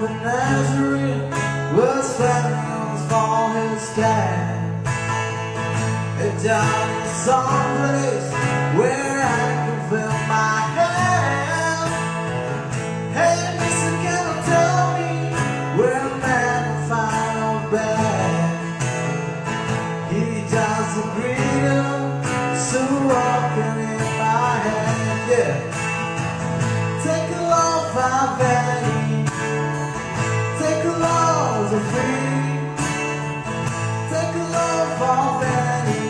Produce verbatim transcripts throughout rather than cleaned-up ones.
the Nazarene was standing for his stand. And down in some place where I can feel my hand. Hey, mister, can you tell me where a man will find a bed? He doesn't greet him, so walking in my hand, yeah. Take a love our vanity, take a love for free, take a love our vanity,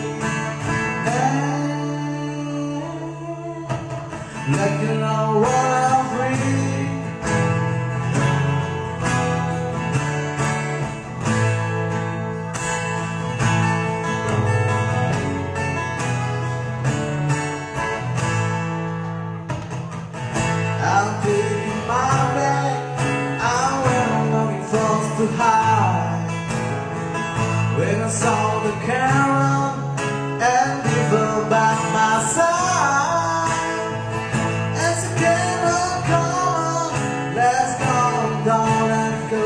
and like you know what I'm free. I'm taking my bag, I went looking for to hide. When I saw the camera and people by my side, as the camera come on, let's go down and go.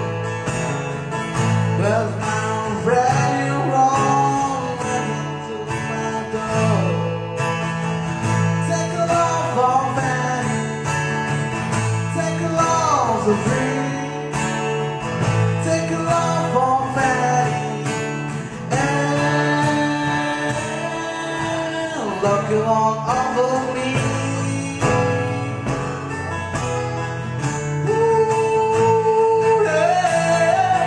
But I'm ready wrong into my door. Take a love for vanity, take a love for free, take a love for vanity, and look along over me. Ooh, yeah.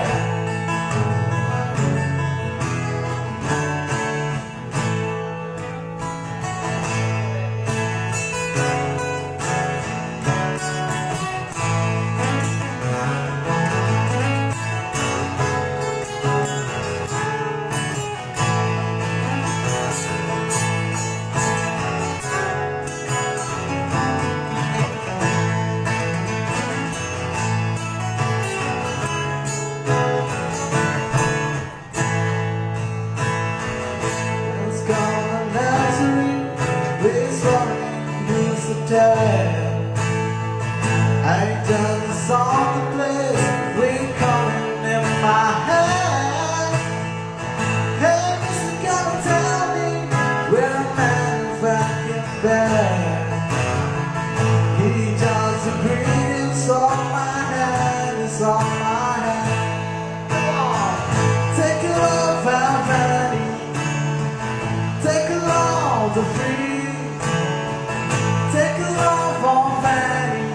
Let's go to Nazarene, please running, here's the dead. I just saw the place, wind coming in my head. Hey, mister, can you tell me where a man back in bed? He just agreed, it's on my head, it's on my head. Come on, take a love our vanity, take a love to free, take a love on vanity,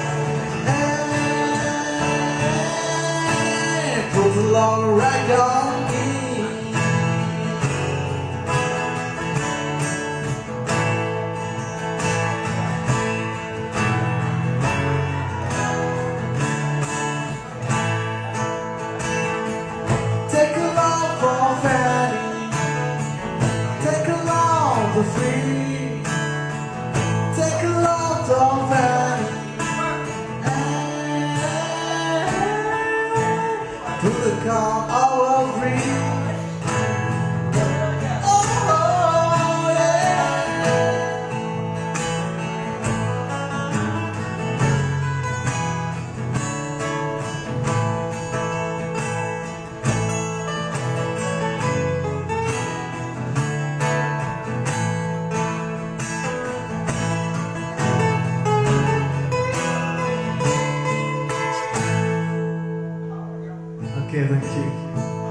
and put a long rag on me. Take a love for vanity, take a love for free, take a love for vanity, and to the calm hour free. Oh, yeah. Okay, thank you.